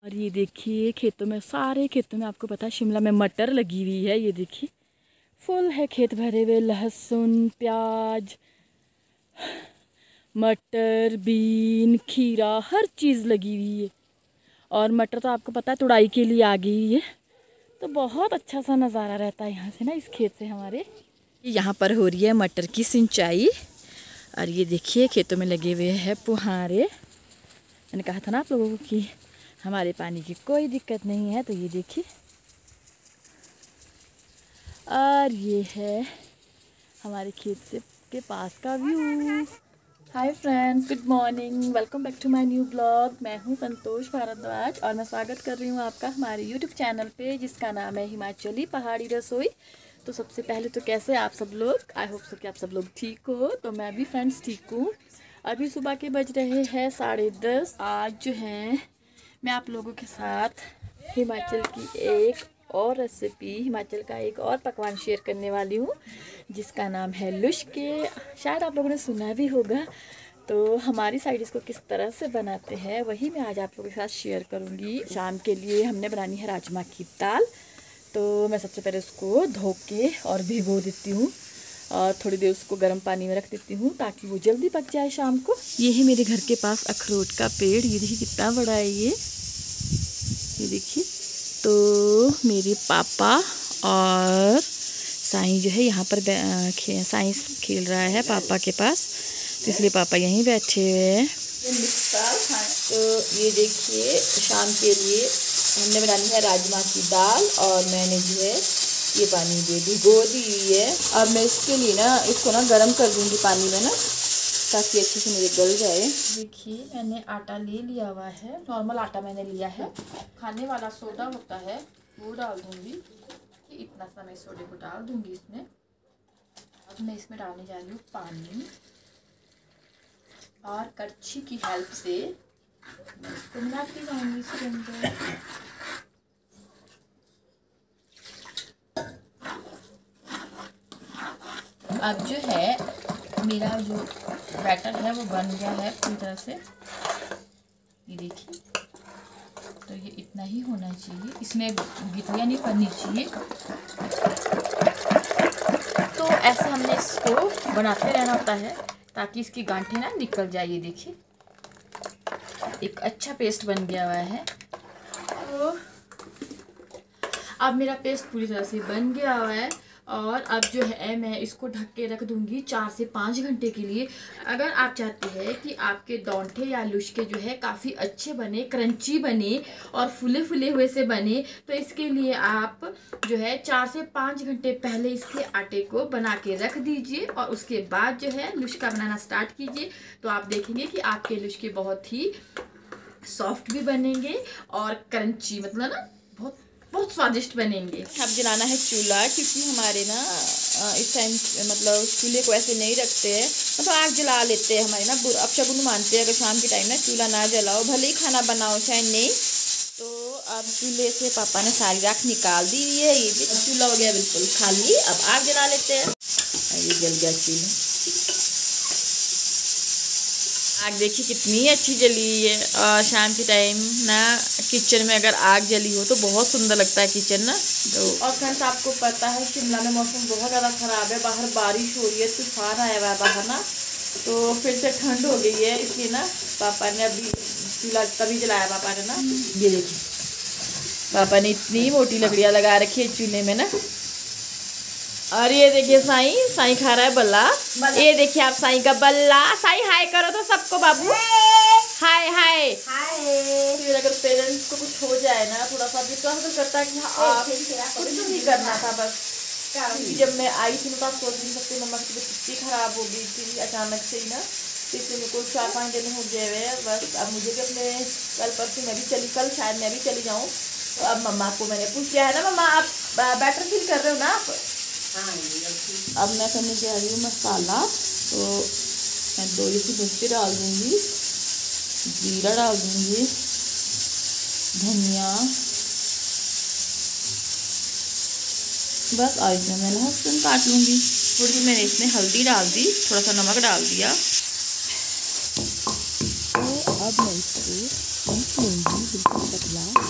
और ये देखिए खेतों में, सारे खेतों में आपको पता है शिमला में मटर लगी हुई है। ये देखिए फुल है खेत भरे हुए, लहसुन, प्याज, मटर, बीन, खीरा, हर चीज़ लगी हुई है। और मटर तो आपको पता है तुड़ाई के लिए आ गई है, तो बहुत अच्छा सा नज़ारा रहता है यहाँ से ना, इस खेत से हमारे। यहाँ पर हो रही है मटर की सिंचाई। और ये देखिए खेतों में लगे हुए हैं फुहारे। मैंने कहा था ना आप लोगों को कि हमारे पानी की कोई दिक्कत नहीं है। तो ये देखिए, और ये है हमारे खेत से के पास का view. Hi friends, good morning, welcome back to my new blog. मैं हूँ संतोष भारद्वाज और मैं स्वागत कर रही हूँ आपका हमारे यूट्यूब चैनल पे, जिसका नाम है हिमाचली पहाड़ी रसोई। तो सबसे पहले तो कैसे आप सब लोग, आई होप सो कि आप सब लोग ठीक हो। तो मैं भी फ्रेंड्स ठीक हूँ। अभी सुबह के बज रहे हैं 10:30। आज जो है मैं आप लोगों के साथ हिमाचल की एक और रेसिपी, हिमाचल का एक और पकवान शेयर करने वाली हूँ, जिसका नाम है लुश्के। शायद आप लोगों ने सुना भी होगा। तो हमारी साइड इसको किस तरह से बनाते हैं वही मैं आज आप लोगों के साथ शेयर करूँगी। शाम के लिए हमने बनानी है राजमा की दाल। तो मैं सबसे पहले उसको धो के और भिगो देती हूँ और थोड़ी देर उसको गर्म पानी में रख देती हूँ ताकि वो जल्दी पक जाए शाम को। ये है मेरे घर के पास अखरोट का पेड़। ये देखिए कितना बड़ा है ये देखिए। तो मेरे पापा और साईं जो है यहाँ पर साईं खेल रहा है पापा के पास, तो इसलिए पापा यहीं बैठे हुए हैं। तो ये देखिए शाम के लिए हमने बनानी है राजमा की दाल और मैंने जो है ये पानी दे भिगो दी हुई है। अब मैं इसके लिए ना इसको ना गर्म कर दूँगी पानी में ना, ताकि अच्छे से मेरे गल जाए। देखिए मैंने आटा ले लिया हुआ है, नॉर्मल आटा मैंने लिया है। खाने वाला सोडा होता है वो डाल दूँगी, इतना सा मैं सोडे को डाल दूँगी इसमें। अब मैं इसमें डालने जा रही हूँ पानी और कड़छी की हेल्प से मैं इसको मिलाती जाऊँगी इसके अंदर। अब जो है मेरा जो बैटर है वो बन गया है पूरी तरह से। ये देखिए, तो ये इतना ही होना चाहिए, इसमें गिट्टियाँ नहीं पड़नी चाहिए। तो ऐसे हमने इसको बनाते रहना होता है ताकि इसकी गांठें ना निकल जाए। ये देखिए एक अच्छा पेस्ट बन गया हुआ है। तो अब मेरा पेस्ट पूरी तरह से बन गया हुआ है और अब जो है मैं इसको ढक के रख दूंगी 4 से 5 घंटे के लिए। अगर आप चाहते हैं कि आपके दौंठे या लुश्के जो है काफ़ी अच्छे बने, क्रंची बने और फूले फूले हुए से बने, तो इसके लिए आप जो है 4 से 5 घंटे पहले इसके आटे को बना के रख दीजिए और उसके बाद जो है लुश्का बनाना स्टार्ट कीजिए। तो आप देखेंगे कि आपके लुश्के बहुत ही सॉफ्ट भी बनेंगे और क्रंची, मतलब ना बहुत स्वादिष्ट बनेंगे। अब जलाना है चूल्हा, क्योंकि हमारे ना इस टाइम मतलब चूल्हे को ऐसे नहीं रखते हैं, मतलब आग जला लेते हैं हमारे ना, अब शगुन मानते हैं अगर शाम के टाइम ना चूल्हा ना जलाओ, भले ही खाना बनाओ चाहे नहीं। तो अब चूल्हे से पापा ने सारी राख निकाल दी है। ये चूल्हा हो गया बिल्कुल खाली। अब आग जला लेते हैं। ये जल गया चूल्हा। आग देखिए कितनी अच्छी जली है। और शाम के टाइम ना किचन में अगर आग जली हो तो बहुत सुंदर लगता है किचन ना। तो और फ्रेंड्स आपको पता है शिमला में मौसम बहुत ज़्यादा ख़राब है, बाहर बारिश हो रही है, तूफान आया हुआ है बाहर ना, तो फिर से ठंड हो गई है, इसलिए ना पापा ने अभी चूल्हा तभी जलाया पापा ने ना। ये देखिए पापा ने इतनी मोटी लकड़ियाँ लगा रखी है चूल्हे में ना। और ये देखिए साईं खा रहा है बल्ला। ये देखिए आप साईं का बल्ला। साईं हाय करो तो सबको बाबू, हाय हाय। फिर अगर पेरेंट्स को कुछ हो जाए ना थोड़ा सा भी, तो हम करता है कि आप कुछ नहीं करना था बस। क्योंकि जब मैं आई थी तो आप सोच नहीं सकते मम्मा की तबीयत कितनी खराब हो गई थी अचानक से ही ना, इसलिए मेरे को 4-5 दिन हो गए हुए बस। अब मुझे भी अपने कल परसों मैं भी चली, कल शायद मैं भी चली जाऊँ। तो अब मम्मा को मैंने पूछ लिया है ना, मम्मा आप बेटर फील कर रहे हो ना आप? अब मैं करने जा रही हूँ मसाला। तो मैं 2 मिर्ची डाल दूँगी, जीरा डाल दूँगी, धनिया, बस। और इसमें मैं लहसुन काट लूँगी। थोड़ी सी मैंने इसमें हल्दी डाल दी, थोड़ा सा नमक डाल दिया। तो अब मैं इसको लूँगी बिल्कुल पतला।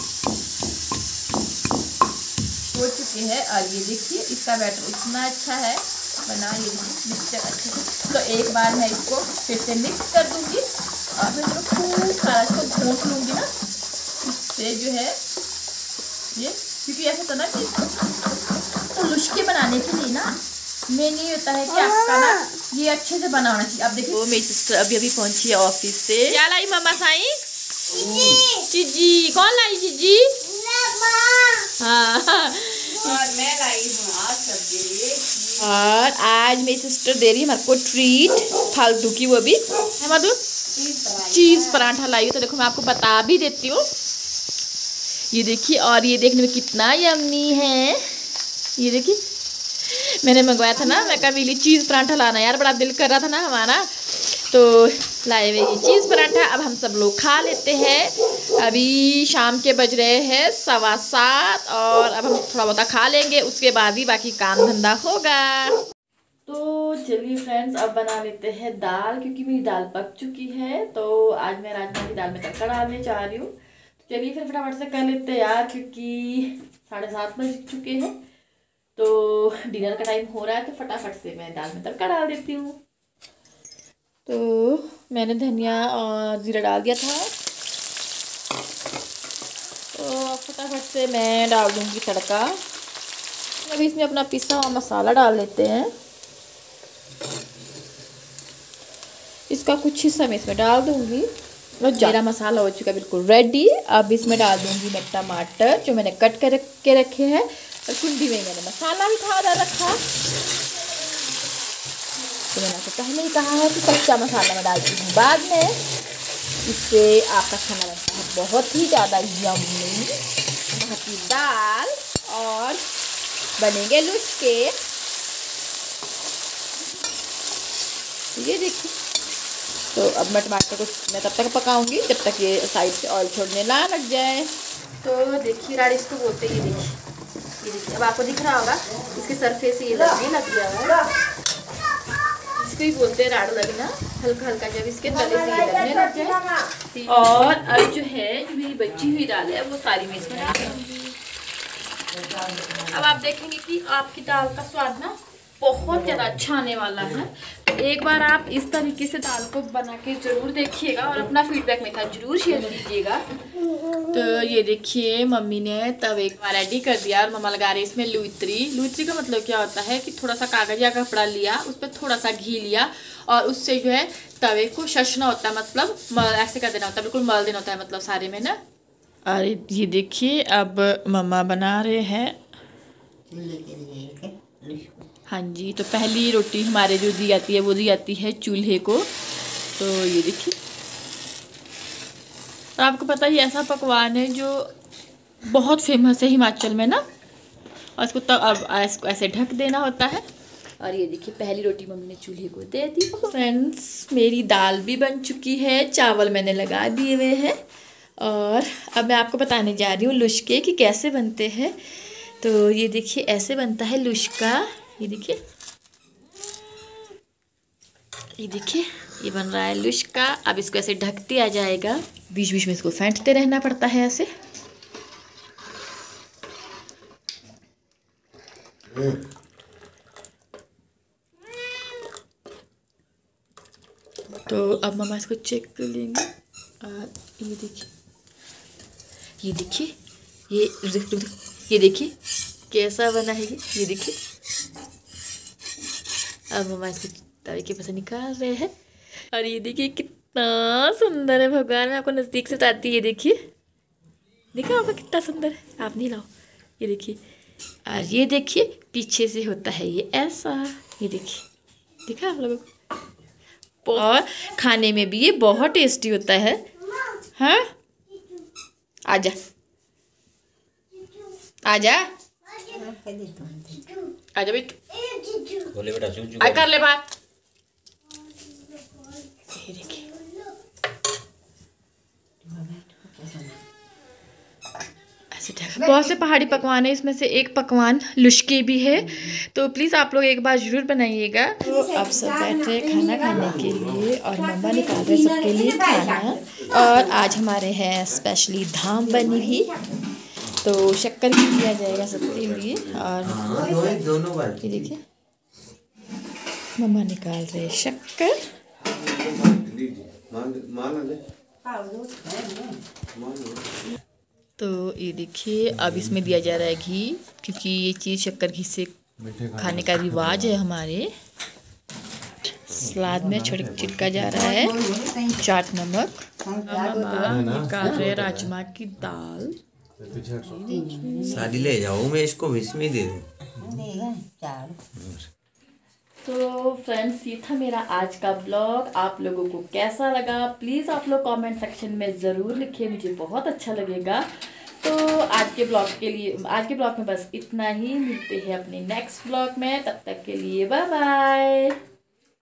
चुके हैं। और ये देखिए इसका बैटर इतना अच्छा है बना, ये मिक्सचर अच्छे से। तो एक बार मैं इसको फिर से मिक्स कर दूँगी और फिर इसको खूब सारा इसको घोंट लूँगी ना, इससे जो है ये, क्योंकि ऐसा था ना कि तो लुश्के बनाने के लिए ना मेन ये होता है कि आपका ना ये अच्छे से बना होना चाहिए। अब देखिए वो मेरी सिस्टर अभी अभी पहुंची है ऑफिस से। क्या लाई मम्मा साई? चीजी। कौन लाई चीजी? हाँ और मैं लाई हूँ आज सब्जी। और आज मेरी सिस्टर दे रही है हमारे को ट्रीट फालतू की, वो भी है मधु चीज़ पराठा लाई। तो देखो मैं आपको बता भी देती हूँ, ये देखिए। और ये देखने में कितना यम्मी है, ये देखिए। मैंने मंगवाया था ना, मैं कभी चीज़ पराठा लाना यार, बड़ा दिल कर रहा था ना हमारा, तो लाए हुए ये चीज़ पराठा। अब हम सब लोग खा लेते हैं। अभी शाम के बज रहे हैं 7:15 और अब हम थोड़ा बहुत खा लेंगे, उसके बाद ही बाकी काम धंधा होगा। तो चलिए फ्रेंड्स अब बना लेते हैं दाल, क्योंकि मेरी दाल पक चुकी है। तो आज मैं राजमा की दाल में तड़का डालने जा रही हूँ। तो चलिए फिर फटाफट से कर लेते हैं यार, क्योंकि 7:30 बज चुके हैं, तो डिनर का टाइम हो रहा है। तो फटाफट से मैं दाल में तड़का डाल देती हूँ। तो मैंने धनिया और जीरा डाल दिया था, तो फटाफट से मैं डाल दूँगी तड़का। अभी इसमें अपना पिसा हुआ मसाला डाल लेते हैं, इसका कुछ हिस्सा मैं इसमें डाल दूँगी। जीरा मसाला हो चुका है बिल्कुल रेडी। अब इसमें डाल दूँगी मैं टमाटर जो मैंने कट के रखे हैं, और कुंडी में मैंने मसाला भी था रखा। तो मैंने आपको पहले ही कहा है कि कच्चा मसाला मैं डालती हूँ बाद में, इससे आपका खाना बनता है बहुत ही ज़्यादा यम्मी। बाकी दाल और बनेंगे लुच्चे, ये देखिए। तो अब मैं टमाटर को मैं तब तक पकाऊंगी जब तक ये साइड से ऑयल छोड़ने ना लग जाए। तो देखिए राड इसको बोलते हैं, ये देखिए अब आपको दिख रहा होगा इसके सरफेस से ये लगने लग गया है, इसको ही बोलते हैं राड लगना। हल्का हल्का जब इसके तले से ये लगने लग जाए। और अब जो है जो मेरी बची हुई दाल है वो सारी मैं इसमें डाल दूँगी। अब आप देखेंगे कि आपकी दाल का स्वाद ना बहुत ज़्यादा अच्छा आने वाला है। तो एक बार आप इस तरीके से दाल को बना के ज़रूर देखिएगा और अपना फीडबैक मेरे साथ ज़रूर शेयर कीजिएगा। तो ये देखिए मम्मी ने तब एक बार रेडी कर दिया और मम्मा लगा रही इसमें लुइत्री। लुइत्री का मतलब क्या होता है कि थोड़ा सा कागज या कपड़ा लिया, उस पर थोड़ा सा घी लिया और उससे जो है तवे को छछना होता है, मतलब ऐसे कर देना होता है, बिल्कुल मल देना होता है मतलब सारे में ना। और ये देखिए अब मम्मा बना रहे हैं, हाँ जी। तो पहली रोटी हमारे जो दी जाती है वो दी जाती है चूल्हे को। तो ये देखिए, तो आपको पता ही ऐसा पकवान है जो बहुत फेमस है हिमाचल में ना, और इसको तब अब इसको ऐसे ढक देना होता है। और ये देखिए पहली रोटी मम्मी ने चूल्हे को दे दी। फ्रेंड्स मेरी दाल भी बन चुकी है, चावल मैंने लगा दिए हुए हैं और अब मैं आपको बताने जा रही हूँ लुश्के कि कैसे बनते हैं। तो ये देखिए ऐसे बनता है लुश्का, ये देखिए, ये देखिए ये बन रहा है लुश्का। अब इसको ऐसे ढक दिया जाएगा, बीच बीच में इसको फेंटते रहना पड़ता है ऐसे। तो अब मम्मा इसको चेक कर लेंगे। और ये देखिए, ये देखिए, ये देखिए कैसा बना है ये देखिए। अब मम्मा इसको तवे के पास निकाल रहे हैं और ये देखिए कितना सुंदर है भगवान। मैं आपको नज़दीक से बताती, ये देखिए, देखा होगा कितना सुंदर है, आप नहीं लाओ, ये देखिए। और ये देखिए पीछे से होता है ये ऐसा, ये देखिए, देखा आप लोगों को। और खाने में भी ये बहुत टेस्टी होता है। हाँ आजा आजा आजा बेटा, कर ले बात। ये देखिए बहुत से पहाड़ी पकवान है, इसमें से एक पकवान लुश्के भी है। तो प्लीज़ आप लोग एक बार ज़रूर बनाइएगा। तो अब सब बैठे खाना खाने के लिए और मम्मा निकाल रहे सबके लिए खाना। और आज हमारे हैं स्पेशली धाम बनी हुई, तो शक्कर भी दिया जाएगा सबके लिए। और दोनों बाल्टी ये देखिए मम्मा निकाल रहे शक्कर। तो ये देखिए अब इसमें दिया जा रहा है घी, क्योंकि ये चीज़ शक्कर घी से खाने का रिवाज है हमारे। सलाद में छिड़का जा रहा है चाट नमक। निकाल रहे राजमा की दाल। सारी ले जाओ, मैं इसको इसमें दे दूँ। तो फ्रेंड्स ये था मेरा आज का ब्लॉग। आप लोगों को कैसा लगा प्लीज़ आप लोग कमेंट सेक्शन में ज़रूर लिखिए, मुझे बहुत अच्छा लगेगा। तो आज के ब्लॉग में बस इतना ही। मिलते हैं अपने नेक्स्ट ब्लॉग में, तब तक के लिए बाय बाय।